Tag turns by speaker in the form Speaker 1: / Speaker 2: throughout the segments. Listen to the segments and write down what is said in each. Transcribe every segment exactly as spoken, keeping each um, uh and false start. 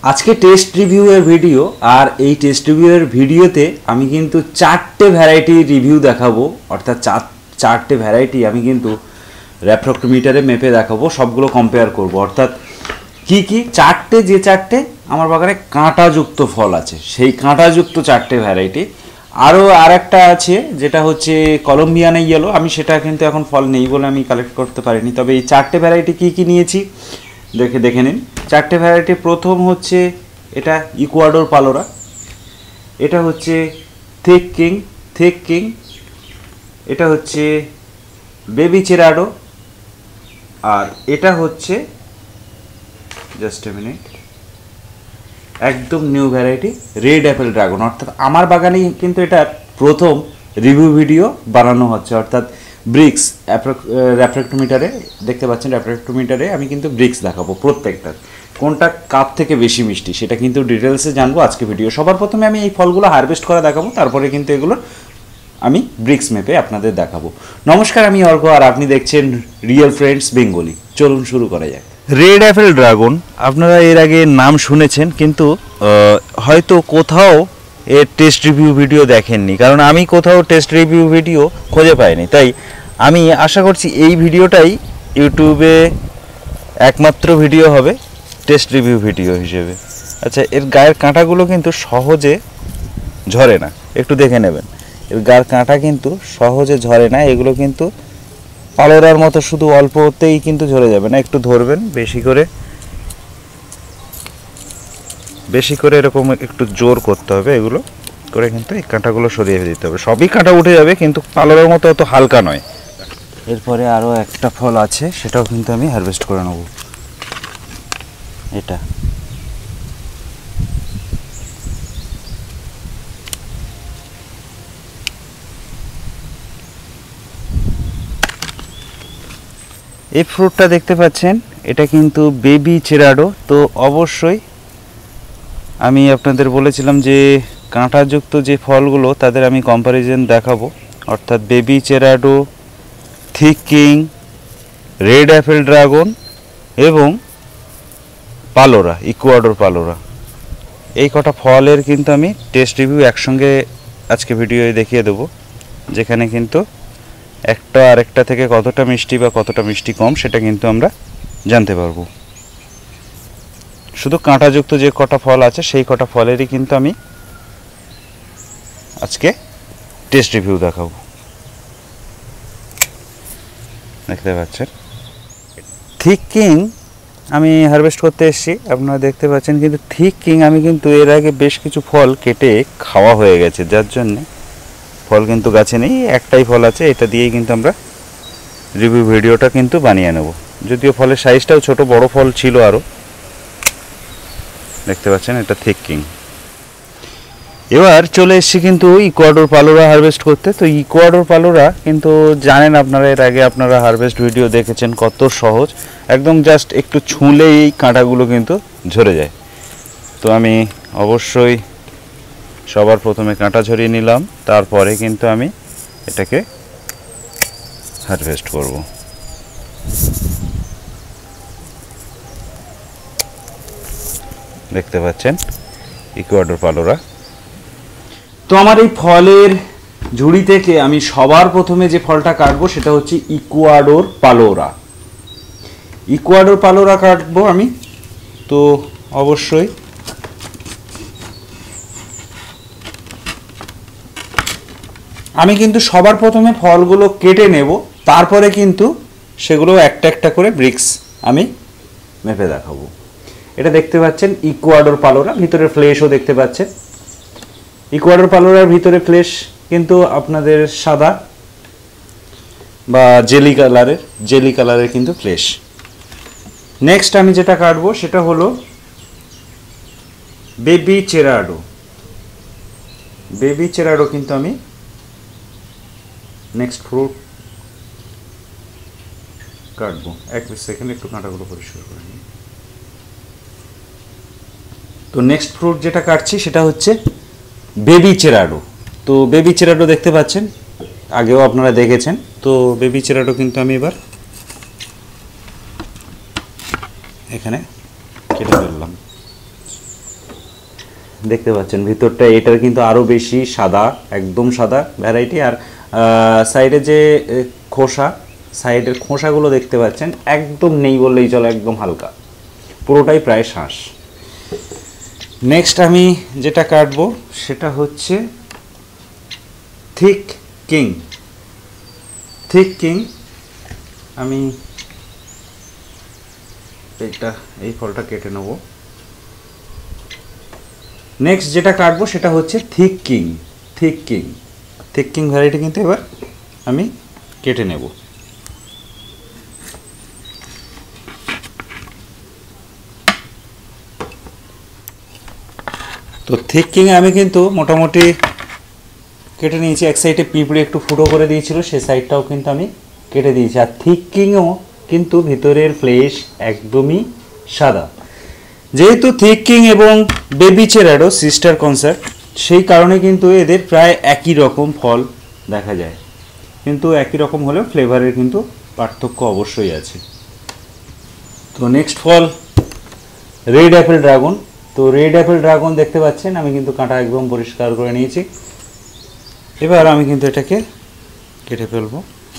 Speaker 1: আজকে test রিভিউয়ের video আর এই test রিভিউয়ের ভিডিওতে আমি কিন্তু চারটে ভ্যারাইটি রিভিউ দেখাবো, অর্থাৎ চার চারটে ভ্যারাইটি আমি কিন্তু রেফ্র্যাক্টোমিটারে মেপে দেখাবো, সবগুলো কম্পেয়ার করব। অর্থাৎ কি কি চারটে যে চারটে আমার বাগানে কাঁটাযুক্ত ফল আছে সেই কাঁটাযুক্ত চারটে ভ্যারাইটি। আরও আর একটা আছে যেটা হচ্ছে কলম্বিয়ানা ইয়েলো, আমি সেটা কিন্তু এখন ফল নেই বলে আমি কালেক্ট করতে পারিনি। তবে এই চারটে ভ্যারাইটি কী কী নিয়েছি দেখে দেখে নিন। চারটে ভ্যারাইটি, প্রথম হচ্ছে এটা ইকুয়াডোর পালোরা, এটা হচ্ছে থিক কিং থিক কিং এটা হচ্ছে বেবি চেরাডো, আর এটা হচ্ছে জাস্ট এ মিনিট একদম new variety red apple dragon. অর্থাৎ আমার বাগানেই কিন্তু এটা প্রথম রিভিউ ভিডিও বানানো হচ্ছে, অর্থাৎ ব্রিক্স রেফ্র্যাক্টোমিটারে দেখতে পাচ্ছেন। রেফ্র্যাক্টোমিটারে আমি কিন্তু ব্রিক্স দেখাবো প্রত্যেকটার, কোনটা কাপ থেকে বেশি মিষ্টি সেটা কিন্তু ডিটেলসে জানবো আজকে ভিডিও। সবার প্রথমে আমি এই ফলগুলো হারভেস্ট করে দেখাবো, তারপরে কিন্তু এগুলো আমি ব্রিক্স মেপে আপনাদের দেখাবো। নমস্কার, আমি অর্ঘ আর আপনি দেখছেন রিয়েল ফ্রেন্ডস বেঙ্গলি। চলুন শুরু করা যাক। রেড অ্যাপেল ড্রাগন আপনারা এর আগে নাম শুনেছেন, কিন্তু হয়তো কোথাও এর টেস্ট রিভিউ ভিডিও দেখেননি, কারণ আমি কোথাও টেস্ট রিভিউ ভিডিও খুঁজে পাইনি। তাই আমি আশা করছি এই ভিডিওটাই ইউটিউবে একমাত্র ভিডিও হবে টেস্ট রিভিউ ভিডিও হিসেবে। আচ্ছা, এর গায়ের কাঁটাগুলো কিন্তু সহজে ঝরে না, একটু দেখে নেবেন। এর গায়ের কাঁটা কিন্তু সহজে ঝরে না, এগুলো কিন্তু পালোরার মতো শুধু অল্পতেই কিন্তু ঝরে যাবে না, একটু ধরবেন বেশি করে বেশি করে এরকম একটু জোর করতে হবে, এগুলো করে কিন্তু এই কাঁটাগুলো সরিয়ে দিতে হবে। সবই কাঁটা উঠে যাবে, কিন্তু পালোরার মতো অত হালকা নয়। এরপরে আরও একটা ফল আছে, সেটাও কিন্তু আমি হারভেস্ট করে নেব। এটা এই ফ্রুটটা দেখতে পাচ্ছেন, এটা কিন্তু বেবি চেরাডো। তো অবশ্যই আমি আপনাদের বলেছিলাম যে কাঁটাযুক্ত যে ফলগুলো তাদের আমি কম্প্যারিজন দেখাবো, অর্থাৎ বেবি চেরাডো, thick king, red apple dragon এবং পালোরা, ইকুয়াডোর পালোরা। এই কটা ফলের কিন্তু আমি টেস্ট রিভিউ একসঙ্গে আজকে ভিডিওয়ে দেখিয়ে দেবো, যেখানে কিন্তু একটা আরেকটা থেকে কতটা মিষ্টি বা কতটা মিষ্টি কম সেটা কিন্তু আমরা জানতে পারবো। শুধু কাঁটাযুক্ত যে কটা ফল আছে সেই কটা ফলেরই কিন্তু আমি আজকে টেস্ট রিভিউ দেখাবো। দেখতে পাচ্ছেন থিক কিং আমি হারভেস্ট করতে এসেছি, আপনারা দেখতে পাচ্ছেন। কিন্তু থিক কিং আমি কিন্তু এর আগে বেশ কিছু ফল কেটে খাওয়া হয়ে গেছে, যার জন্যে ফল কিন্তু গাছে নেই, একটাই ফল আছে। এটা দিয়েই কিন্তু আমরা রিভিউ ভিডিওটা কিন্তু বানিয়ে নেব, যদিও ফলের সাইজটাও ছোট, বড় ফল ছিল আরও। দেখতে পাচ্ছেন এটা থিক কিং। এবার চলে এসেছি কিন্তু ইকুয়াডোর পালোরা হারভেস্ট করতে। তো ইকুয়াডোর পালোরা কিন্তু জানেন আপনারা, এর আগে আপনারা হারভেস্ট ভিডিও দেখেছেন কত সহজ, একদম জাস্ট একটু ছুঁলেই কাঁটাগুলো কিন্তু ঝরে যায়। তো আমি অবশ্যই সবার প্রথমে কাঁটা ঝরিয়ে নিলাম, তারপরে কিন্তু আমি এটাকে হারভেস্ট করব। দেখতে পাচ্ছেন ইকুয়াডোর পালোরা। তো আমার এই ফলের ঝুড়ি থেকে আমি সবার প্রথমে যে ফলটা কাটবো সেটা হচ্ছে ইকুয়াডোর পালোরা। ইকুয়াডোর পালোরা কাটবো আমি। তো অবশ্যই আমি কিন্তু সবার প্রথমে ফলগুলো কেটে নেব, তারপরে কিন্তু সেগুলো একটা একটা করে ব্রিক্স আমি মেপে দেখাবো। এটা দেখতে পাচ্ছেন ইকুয়াডোর পালোরা, ভিতরে ফ্লেশও দেখতে পাচ্ছেন। ইকুয়াডোর পালোরার ভিতরে ফ্লেশ কিন্তু আপনাদের সাদা বা জেলি কালারের জেলি কালারের কিন্তু ফ্লেশ। নেক্সট আমি যেটা কাটবো সেটা হলো বেবি চেরাডো। বেবি চেরাডো কিন্তু আমি নেক্সট ফ্রুট কাটবো। এক সেকেন্ড একটু কাঁটাগুলো পরিষ্কার করে নিই। তো নেক্সট ফ্রুট যেটা কাটছি সেটা হচ্ছে বেবি চেরাডো। তো বেবি চেরাডো দেখতে পাচ্ছেন, আগেও আপনারা দেখেছেন। তো বেবি চেরাডো কিন্তু আমি এবার এখানে কেটে ফেললাম। দেখতে পাচ্ছেন ভিতরটা এটার কিন্তু আরও বেশি সাদা, একদম সাদা ভ্যারাইটি। আর সাইডে যে খোসা, সাইডের খোসাগুলো দেখতে পাচ্ছেন একদম নেই বললেই চলে, একদম হালকা, পুরোটাই প্রায় শাঁস। নেক্সট আমি যেটা কাটবো সেটা হচ্ছে থিক কিং। থিক কিং আমি এটা এই ফলটা কেটে নেব। নেক্সট যেটা কাটবো সেটা হচ্ছে thick king. Thick king thick king variety কিন্তু এবার আমি কেটে নেব। তো থিক কিং আমি কিন্তু মোটামুটি কেটে নিয়েছি। এক সাইডে পিঁপড়ে একটু ফুটো করে দিয়েছিল, সেই সাইডটাও কিন্তু আমি কেটে দিয়েছি। আর থিক কিংও কিন্তু ভিতরের ফ্লেশ একদমই সাদা। যেহেতু থিক কিং এবং বেবি চেরাডো সিস্টার কনসেপ্ট, সেই কারণে কিন্তু এদের প্রায় একই রকম ফল দেখা যায়, কিন্তু একই রকম হলেও ফ্লেভারের কিন্তু পার্থক্য অবশ্যই আছে। তো নেক্সট ফল রেড অ্যাপেল ড্রাগন। তো রেড অ্যাপেল ড্রাগন দেখতে পাচ্ছেন আমি কিন্তু কাঁটা একদম পরিষ্কার করে নিয়েছি। এবার আমি কিন্তু এটাকে কেটে ফেলবো।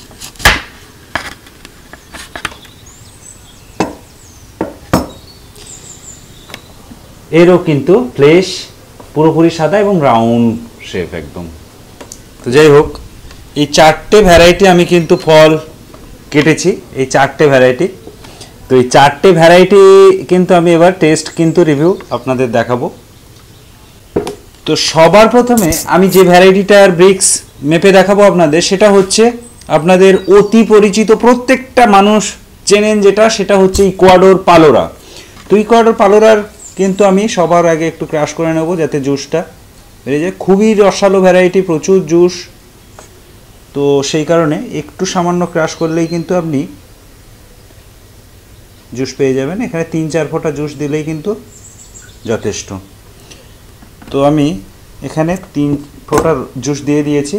Speaker 1: এরও কিন্তু ফ্লেশ পুরোপুরি সাদা এবং রাউন্ড শেপ একদম। তো যাই হোক, এই চারটে ভ্যারাইটি আমি কিন্তু ফল কেটেছি, এই চারটে ভ্যারাইটি। তো এই চারটে ভ্যারাইটি কিন্তু আমি এবার টেস্ট কিন্তু রিভিউ আপনাদের দেখাবো। তো সবার প্রথমে আমি যে ভ্যারাইটিটার ব্রিক্স মেপে দেখাবো আপনাদের, সেটা হচ্ছে আপনাদের অতি পরিচিত, প্রত্যেকটা মানুষ চেনেন যেটা, সেটা হচ্ছে ইকুয়াডোর পালোরা। তো ইকুয়াডোর পালোরার কিন্তু আমি সবার আগে একটু ক্রাশ করে নেব যাতে জুসটা বেরিয়ে যায়। খুবই রসালো ভ্যারাইটি, প্রচুর জুস। তো সেই কারণে একটু সামান্য ক্রাশ করলেই কিন্তু আপনি জুস পেয়ে যাবেন। এখানে তিন চার ফোঁটা জুস দিলেই কিন্তু যথেষ্ট। তো আমি এখানে তিন ফোঁটা জুস দিয়ে দিয়েছি,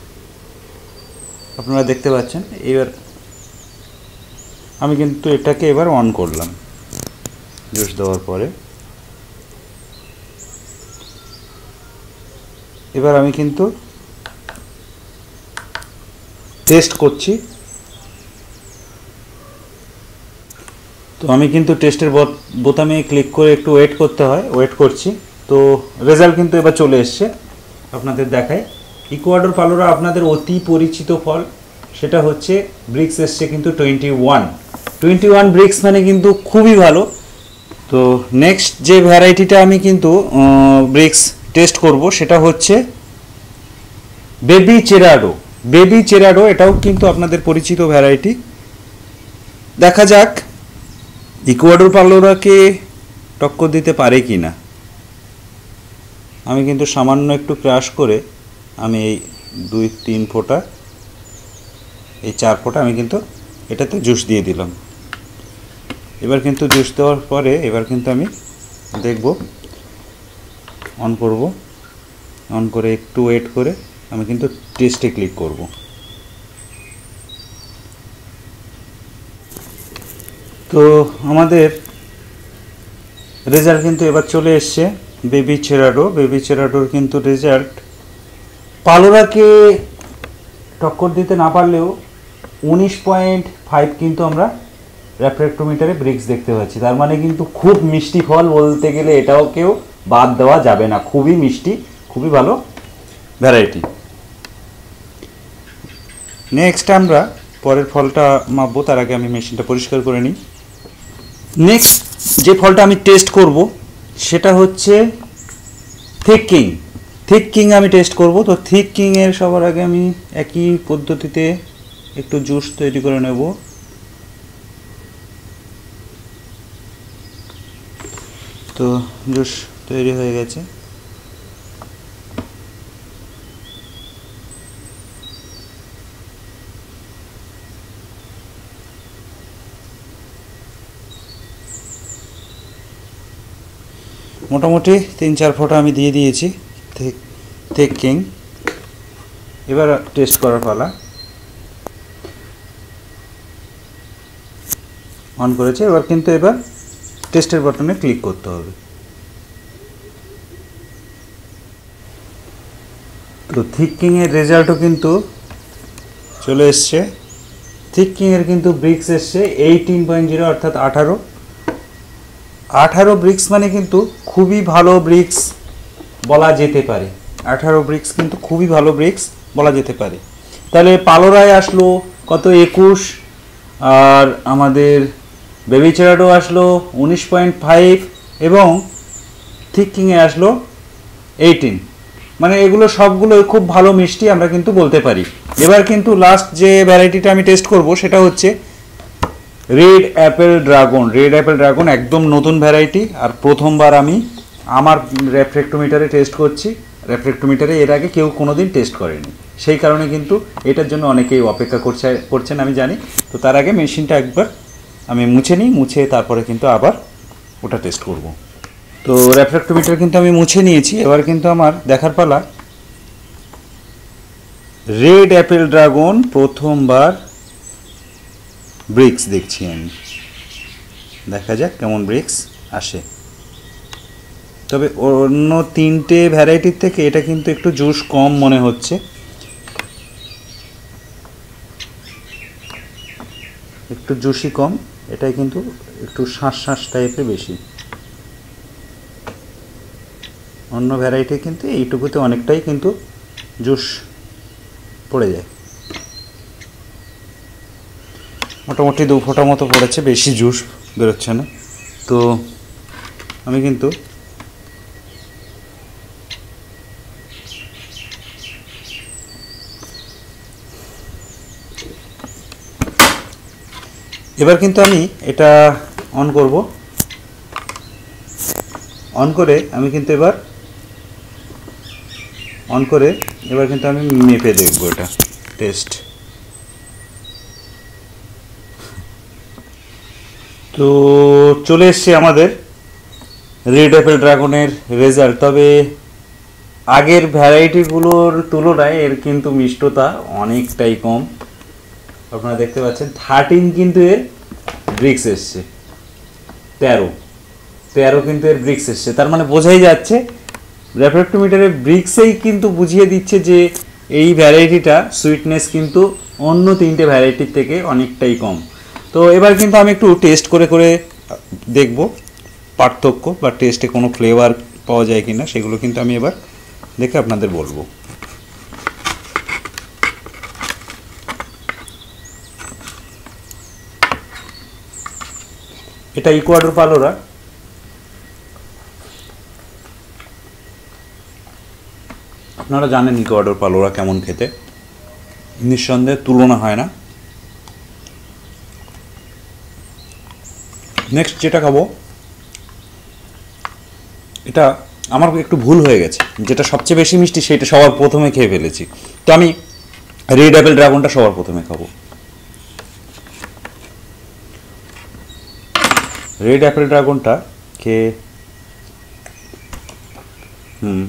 Speaker 1: আপনারা দেখতে পাচ্ছেন। এবার আমি কিন্তু এটাকে এবার অন করলাম জুস দেওয়ার পরে। এবার আমি কিন্তু টেস্ট করছি। তো আমি কিন্তু টেস্টের বোতামে ক্লিক করে একটু ওয়েট করতে হয়, ওয়েট করছি। তো রেজাল্ট কিন্তু এবার চলে এসছে, আপনাদের দেখায়। ইকুয়াডোর পালোরা আপনাদের অতি পরিচিত ফল, সেটা হচ্ছে ব্রিক্স এসছে কিন্তু twenty one twenty one brix, মানে কিন্তু খুবই ভালো। তো নেক্সট যে ভ্যারাইটিটা আমি কিন্তু ব্রিক্স টেস্ট করব সেটা হচ্ছে বেবি চেরাডো। বেবি চেরাডো এটাও কিন্তু আপনাদের পরিচিত ভ্যারাইটি। দেখা যাক ইকুয়াডোর পালোরাকে টক্কর দিতে পারে কি না। আমি কিন্তু সামান্য একটু ক্রাশ করে আমি এই দুই তিন ফোঁটা, এই চার ফোঁটা আমি কিন্তু এটাতে জুস দিয়ে দিলাম। এবার কিন্তু জুস দেওয়ার পরে এবার কিন্তু আমি দেখব, অন করব। অন করে একটু ওয়েট করে আমি কিন্তু টেস্টে ক্লিক করব। তো আমাদের রেজাল্ট কিন্তু এবার চলে এসছে বেবি চেরাডো। বেবি চেরাডোর কিন্তু রেজাল্ট পালোরাকে টক্কর দিতে না পারলেও উনিশ পয়েন্ট ফাইভ কিন্তু আমরা রেফ্র্যাক্টোমিটারে ব্রিক্স দেখতে পাচ্ছি। তার মানে কিন্তু খুব মিষ্টি ফল, বলতে গেলে এটাও কেউ বাদ দেওয়া যাবে না। খুবই মিষ্টি, খুবই ভালো ভ্যারাইটি। নেক্সট আমরা পরের ফলটা মাপবো, তার আগে আমি মেশিনটা পরিষ্কার করে নিই। নেক্সট যে ফলটা আমি টেস্ট করব সেটা হচ্ছে থিক কিং। থিক কিং আমি টেস্ট করব। তো থিক কিংয়ের সবার আগে আমি একই পদ্ধতিতে একটু জুস তৈরি করে নেব। তো জুস তৈরি হয়ে গেছে। মোটামুটি তিন চার ফোঁটা আমি দিয়ে দিয়েছি থিক থিক কিং। এবার টেস্ট করার পালা। অন করেছে, এবার কিন্তু এবার টেস্টের বাটনে ক্লিক করতে হবে। তো থিক কিংয়ের রেজাল্টও কিন্তু চলে এসছে। থিক কিংয়ের কিন্তু ব্রিক্স এসছে এইটিন পয়েন্ট জিরো অর্থাৎ আঠারো আঠারো ব্রিক্স মানে কিন্তু খুবই ভালো ব্রিক্স বলা যেতে পারে। আঠারো ব্রিক্স কিন্তু খুবই ভালো ব্রিক্স বলা যেতে পারে। তাহলে পালোরায় আসলো কত একুশ, আর আমাদের বেবি চেরাডো আসলো উনিশ পয়েন্ট ফাইভ এবং থিক কিংয়ে আসলো এইটিন। মানে এগুলো সবগুলো খুব ভালো মিষ্টি আমরা কিন্তু বলতে পারি। এবার কিন্তু লাস্ট যে ভ্যারাইটিটা আমি টেস্ট করব সেটা হচ্ছে red apple dragon. Red apple dragon একদম নতুন ভ্যারাইটি, আর প্রথমবার আমি আমার রেফ্রেক্টোমিটারে টেস্ট করছি। রেফ্রেক্টোমিটারে এর আগে কেউ কোনো দিন টেস্ট করেনি, সেই কারণে কিন্তু এটার জন্য অনেকেই অপেক্ষা করছে করছেন আমি জানি। তো তার আগে মেশিনটা একবার আমি মুছে নিই, মুছে তারপরে কিন্তু আবার ওটা টেস্ট করব। তো রেফ্রেক্টোমিটার কিন্তু আমি মুছে নিয়েছি। এবার কিন্তু আমার দেখার পালা রেড অ্যাপেল ড্রাগন প্রথমবার ব্রিক্স দেখছি আমি। দেখা যাক কেমন ব্রিক্স আসে। তবে অন্য তিনটে ভ্যারাইটির থেকে এটা কিন্তু একটু জুস কম মনে হচ্ছে, একটু জুসি কম। এটাই কিন্তু একটু শ্বাস শ্বাস টাইপের বেশি। অন্য ভ্যারাইটি কিন্তু এইটুকুতে অনেকটাই কিন্তু জুস পড়ে যায়। মোটামুটি দু ফোঁটা মতো পড়েছে, বেশি জুস বেরোচ্ছে না। তো আমি কিন্তু এবার কিন্তু আমি এটা অন করব। অন করে আমি কিন্তু এবার অন করে এবার কিন্তু আমি মেপে দেখব এটা টেস্ট। তো চলে এসছে আমাদের রেড অ্যাপেল ড্রাগনের রেজাল্ট। তবে আগের ভ্যারাইটিগুলোর তুলনায় এর কিন্তু মিষ্টতা অনেকটাই কম। আপনারা দেখতে পাচ্ছেন থার্টিন কিন্তু এর ব্রিক্স এসছে, তেরো তেরো কিন্তু এর ব্রিক্স এসছে। তার মানে বোঝাই যাচ্ছে রেফ্রেক্টোমিটারের ব্রিক্সেই কিন্তু বুঝিয়ে দিচ্ছে যে এই ভ্যারাইটিটা সুইটনেস কিন্তু অন্য তিনটে ভ্যারাইটির থেকে অনেকটাই কম। তো এবার কিন্তু আমি একটু টেস্ট করে করে দেখব পার্থক্য বা টেস্টে কোনো ফ্লেভার পাওয়া যায় কিনা, সেগুলো কিন্তু আমি এবার দেখে আপনাদের বলবো। এটা ইকুয়াডর পালোরা। আপনারা জানেন ইকুয়াডর পালোরা কেমন খেতে, নিঃসন্দেহে তুলনা হয় না। নেক্সট যেটা খাবো, এটা আমার একটু ভুল হয়ে গেছে, যেটা সবচেয়ে বেশি মিষ্টি সেটা সবার প্রথমে খেয়ে ফেলেছি। তো আমি রেড অ্যাপেল ড্রাগনটা সবার প্রথমে খাবো। রেড অ্যাপেল ড্রাগনটা খেয়ে হুম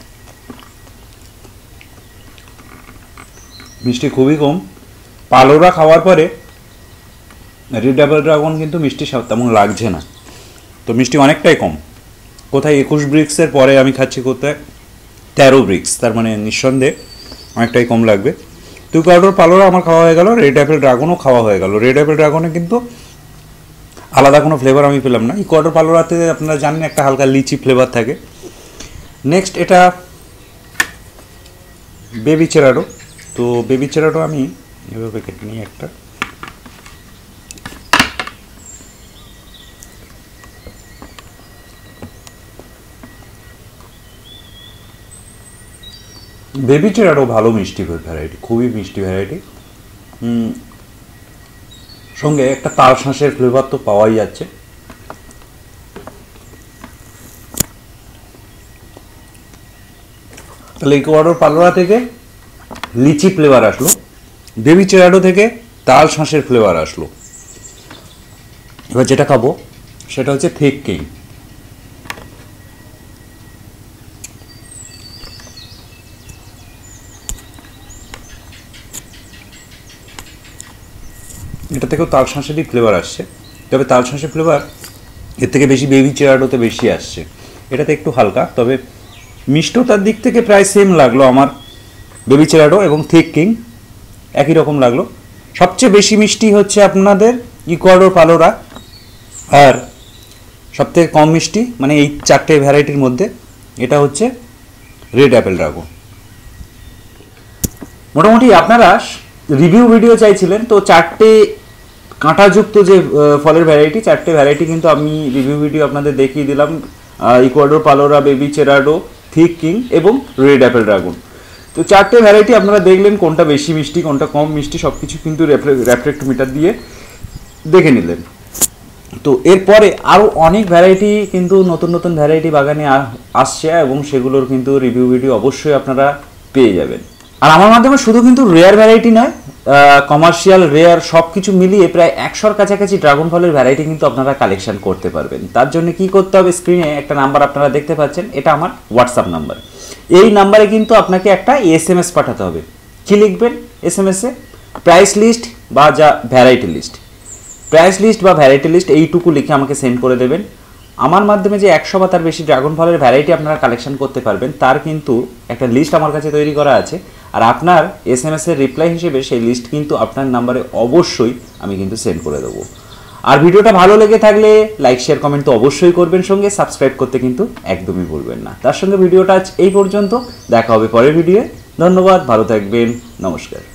Speaker 1: মিষ্টি খুবই কম। পালোরা খাওয়ার পরে রেড অ্যাপেল ড্রাগন কিন্তু মিষ্টি তেমন লাগছে না। তো মিষ্টি অনেকটাই কম। কোথায় একুশ ব্রিক্সের পরে আমি খাচ্ছি কোথায় তেরো ব্রিক্স, তার মানে নিঃসন্দেহে অনেকটাই কম লাগবে। তো ইকুয়াডর পালোরা আমার খাওয়া হয়ে গেল, রেড অ্যাপেল ড্রাগনও খাওয়া হয়ে গেল। রেড অ্যাপেল ড্রাগনে কিন্তু আলাদা কোনো ফ্লেভার আমি পেলাম না। ইকুয়াডর পালোরাতে আপনারা জানেন একটা হালকা লিচি ফ্লেভার থাকে। নেক্সট এটা বেবি চেরাডো। তো বেবি চেরাডো আমি এভাবে কেটে নিই একটা। বেবি চেরাডো ভালো মিষ্টি ভ্যারাইটি, খুবই মিষ্টি ভ্যারাইটি। সঙ্গে একটা তাল শাঁসের ফ্লেভার তো পাওয়াই যাচ্ছে। তাহলে ইকুয়াডর পালোরা থেকে লিচি ফ্লেভার আসলো, বেবি চেরাডো থেকে তাল শাঁসের ফ্লেভার আসলো। এবার যেটা খাবো সেটা হচ্ছে থিক কিং। এটা থেকেও তাল শাঁসেরই ফ্লেভার আসছে, তবে তাল শাঁসের ফ্লেভার এর থেকে বেশি বেবি চেরাডোতে বেশি আসছে। এটাতে একটু হালকা, তবে মিষ্টতার দিক থেকে প্রায় সেম লাগলো আমার বেবি চেরাডো এবং থিক কিং একই রকম লাগলো। সবচেয়ে বেশি মিষ্টি হচ্ছে আপনাদের ইকুয়াডোর পালোরা, আর সবথেকে কম মিষ্টি মানে এই চারটে ভ্যারাইটির মধ্যে এটা হচ্ছে রেড অ্যাপেল ড্রাগন। মোটামুটি আপনারা রিভিউ ভিডিও চাইছিলেন, তো চারটে কাঁটাযুক্ত যে ফলের ভ্যারাইটি, চারটে ভ্যারাইটি কিন্তু আমি রিভিউ ভিডিও আপনাদের দেখিয়ে দিলাম, ইকুয়াডোর পালোরা, বেবি চেরাডো, থিক কিং এবং রেড অ্যাপেল ড্রাগন। তো চারটে ভ্যারাইটি আপনারা দেখলেন, কোনটা বেশি মিষ্টি কোনটা কম মিষ্টি সব কিছু কিন্তু রেফ্রেক্টোমিটার দিয়ে দেখে নিলেন। তো এরপরে আরও অনেক ভ্যারাইটি কিন্তু নতুন নতুন ভ্যারাইটি বাগানে আসছে এবং সেগুলোর কিন্তু রিভিউ ভিডিও অবশ্যই আপনারা পেয়ে যাবেন। আর আমার মাধ্যমে শুধু কিন্তু রেয়ার ভ্যারাইটি নয়, কমার্শিয়াল রেয়ার সব কিছু মিলিয়ে প্রায় একশোর কাছাকাছি ড্রাগন ফলের ভ্যারাইটি কিন্তু আপনারা কালেকশন করতে পারবেন। তার জন্য কি করতে হবে, স্ক্রিনে একটা নাম্বার আপনারা দেখতে পাচ্ছেন, এটা আমার হোয়াটসঅ্যাপ নাম্বার। এই নাম্বারে কিন্তু আপনাকে একটা এস এম এস পাঠাতে হবে। কি লিখবেন এস এম এসে? প্রাইস লিস্ট বা যা ভ্যারাইটি লিস্ট, প্রাইস লিস্ট বা ভ্যারাইটি লিস্ট এইটুকু লিখে আমাকে সেন্ড করে দেবেন। আমার মাধ্যমে যে একশো বা তার বেশি ড্রাগন ফলের ভ্যারাইটি আপনারা কালেকশন করতে পারবেন তার কিন্তু একটা লিস্ট আমার কাছে তৈরি করা আছে, আর আপনার এস এম এস এর রিপ্লাই হিসেবে সেই লিস্ট কিন্তু আপনার নাম্বারে অবশ্যই আমি কিন্তু সেন্ড করে দেবো। আর ভিডিওটা ভালো লেগে থাকলে লাইক শেয়ার কমেন্ট তো অবশ্যই করবেন, সঙ্গে সাবস্ক্রাইব করতে কিন্তু একদমই ভুলবেন না। তার সঙ্গে ভিডিওটা আজ এই পর্যন্ত, দেখা হবে পরের ভিডিওয়ে। ধন্যবাদ, ভালো থাকবেন, নমস্কার।